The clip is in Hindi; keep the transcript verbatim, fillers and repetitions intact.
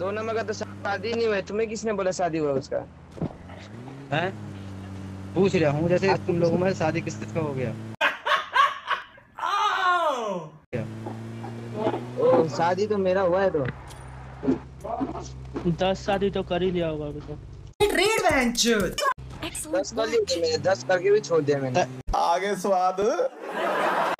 दो नंबर का तो शादी नहीं हुआ है, तुम्हें किसने बोला शादी हुआ उसका? हैं? पूछ रहा हूँ जैसे तुम लोगों में शादी किस किस का हो गया? ओ शादी तो मेरा हुआ है तो दस शादी तो कर ही लिया होगा अभी तो। दस कर लिए मैंने, दस करके भी छोड़ दिया मैंने। आगे स्वाद